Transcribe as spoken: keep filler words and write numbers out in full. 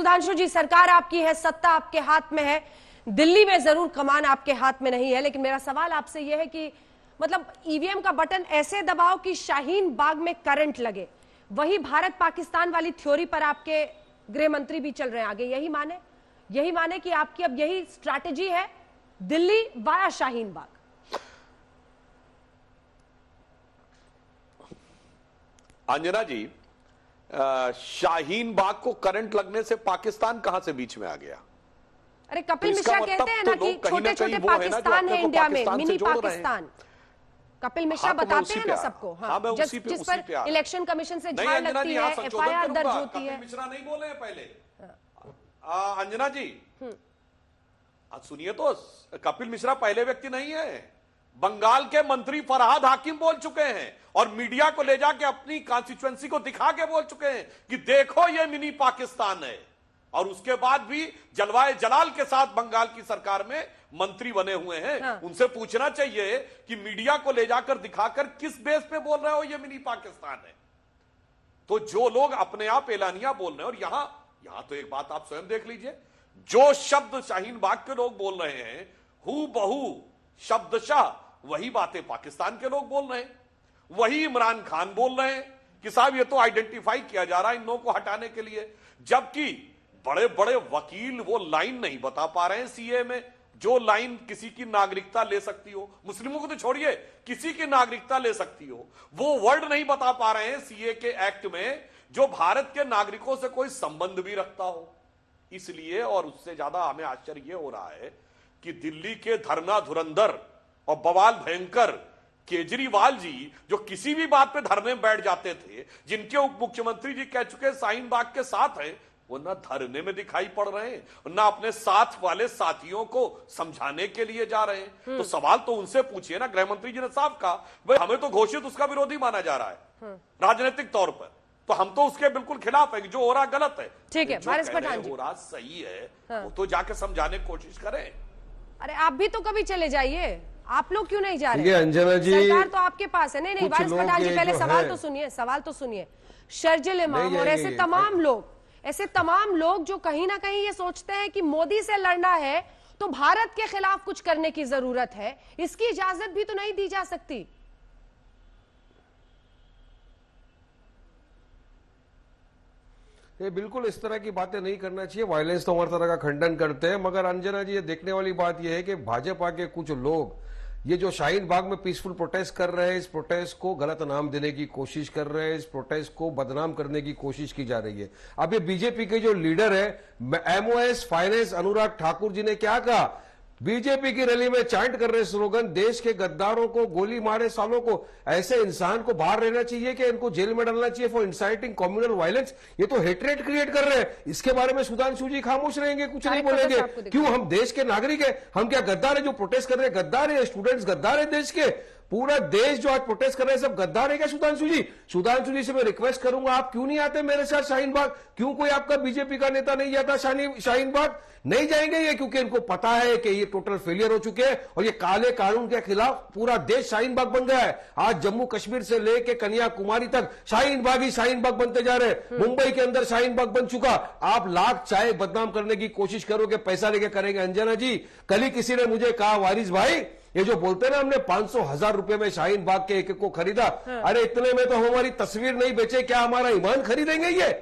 सुधांशु जी, सरकार आपकी है, सत्ता आपके हाथ में है, दिल्ली में जरूर कमान आपके हाथ में नहीं है, लेकिन मेरा सवाल आपसे यह है कि मतलब ईवीएम का बटन ऐसे दबाओ कि शाहीन बाग में करंट लगे, वही भारत पाकिस्तान वाली थ्योरी पर आपके गृह मंत्री भी चल रहे हैं आगे। यही माने यही माने कि आपकी अब यही स्ट्रैटेजी है, दिल्ली वाया शाहीन बाग? अंजना जी, आ, शाहीन बाग को करंट लगने से पाकिस्तान कहां से बीच में आ गया? अरे कपिल तो मिश्रा कहते हैं ना कि छोटे छोटे पाकिस्तान है इंडिया में, मिनी पाकिस्तान। कपिल मिश्रा हाँ, तो बताते हैं ना सबको। हाँ, हाँ, जिस, पे, जिस पर इलेक्शन कमिशन से झाड़ लगती है, एफआईआर दर्ज होती है। कपिल मिश्रा नहीं बोले हैं पहले। अंजना जी सुनिए तो, कपिल मिश्रा पहले व्यक्ति नहीं है। बंगाल के मंत्री फरहाद हाकिम बोल चुके हैं और मीडिया को ले जाके अपनी कॉन्स्टिट्यूएंसी को दिखा के बोल चुके हैं कि देखो ये मिनी पाकिस्तान है। और उसके बाद भी जलवाए जलाल के साथ बंगाल की सरकार में मंत्री बने हुए हैं। हाँ। उनसे पूछना चाहिए कि मीडिया को ले जाकर दिखाकर किस बेस पे बोल रहे हो ये मिनी पाकिस्तान है। तो जो लोग अपने आप एलानिया बोल रहे हैं, और यहां यहां तो एक बात आप स्वयं देख लीजिए, जो शब्द शाहीन बाग के लोग बोल रहे हैं हू बहू शब्दशाह वही बातें पाकिस्तान के लोग बोल रहे हैं, वही इमरान खान बोल रहे हैं कि साहब ये तो आइडेंटिफाई किया जा रहा है इन लोगों को हटाने के लिए। जबकि बड़े बड़े वकील वो लाइन नहीं बता पा रहे हैं सीए में, जो लाइन किसी की नागरिकता ले सकती हो, मुस्लिमों को तो छोड़िए, किसी की नागरिकता ले सकती हो, वो वर्ड नहीं बता पा रहे हैं सीए के एक्ट में जो भारत के नागरिकों से कोई संबंध भी रखता हो। इसलिए, और उससे ज्यादा हमें आश्चर्य यह हो रहा है कि दिल्ली के धरना धुरंधर और बवाल भयंकर केजरीवाल जी, जो किसी भी बात पे धरने में बैठ जाते थे, जिनके उप मुख्यमंत्री जी कह चुके शाहीन बाग के साथ हैं, वो ना धरने में दिखाई पड़ रहे हैं ना अपने साथ वाले साथियों को समझाने के लिए जा रहे हैं। तो सवाल तो उनसे पूछिए ना। गृह मंत्री जी ने साफ कहा भाई हमें तो घोषित उसका विरोधी माना जा रहा है राजनीतिक तौर पर, तो हम तो उसके बिल्कुल खिलाफ है कि जो हो रहा गलत है। ठीक है, जो कह रहे हो रहा सही है, हाँ। वो तो जाके समझाने की कोशिश करें। अरे आप भी तो कभी चले जाइए, आप लोग क्यों नहीं जा रहे? अंजना जी, सरकार तो आपके पास है। नहीं नहीं वारिस पठान जी, पहले सवाल तो सुनिए, सवाल तो सुनिए। शर्जिल इमाम और ऐसे तमाम लोग ऐसे तमाम लोग जो कहीं ना कहीं ये सोचते हैं कि मोदी से लड़ना है तो भारत के खिलाफ कुछ करने की जरूरत है, इसकी इजाजत भी तो नहीं दी जा सकती। ये बिल्कुल इस तरह की बातें नहीं करना चाहिए। वायलेंस तो हमारी तरह का खंडन करते हैं, मगर अंजना जी ये देखने वाली बात यह है कि भाजपा के कुछ लोग ये जो शाहीन बाग में पीसफुल प्रोटेस्ट कर रहे हैं, इस प्रोटेस्ट को गलत नाम देने की कोशिश कर रहे हैं, इस प्रोटेस्ट को बदनाम करने की कोशिश की जा रही है। अब ये बीजेपी के जो लीडर है एमओएस फाइनेंस अनुराग ठाकुर जी ने क्या कहा, बीजेपी की रैली में चांट कर रहे स्लोगन, देश के गद्दारों को, गोली मारे सालों को, ऐसे इंसान को बाहर रहना चाहिए कि इनको जेल में डालना चाहिए फॉर इंसाइटिंग कम्युनल वायलेंस। ये तो हेट्रेट क्रिएट कर रहे हैं। इसके बारे में सुधांशु जी खामोश रहेंगे, कुछ नहीं बोलेंगे। क्यों? हम देश के नागरिक है, हम क्या गद्दार है? जो प्रोटेस्ट कर रहे हैं गद्दार है, स्टूडेंट्स गद्दार है देश के, पूरा देश जो आज प्रोटेस्ट कर रहे हैं सब गद्दार है क्या सुधांशु जी? सुधांशु जी से मैं रिक्वेस्ट करूंगा, आप क्यों नहीं आते मेरे साथ शाहीन बाग? क्यों कोई आपका बीजेपी का नेता नहीं जाता शाहीन बाग? नहीं जाएंगे ये, क्योंकि इनको पता है कि ये टोटल फेलियर हो चुके हैं और ये काले कानून के खिलाफ पूरा देश शाहीन बाग बन गया है। आज जम्मू कश्मीर से लेके कन्याकुमारी तक शाहीन बाग ही शाहीन बाग बनते जा रहे हैं। मुंबई के अंदर शाहीन बाग बन चुका। आप लाख चाहे बदनाम करने की कोशिश करोगे, पैसा लेके करेंगे। अंजना जी, कल ही किसी ने मुझे कहा, वारिस भाई ये जो बोलते हैं ना हमने पांच सौ हजार रुपए में शाहीन बाग के एक एक को खरीदा, हाँ। अरे इतने में तो हमारी तस्वीर नहीं बेचे, क्या हमारा ईमान खरीदेंगे ये?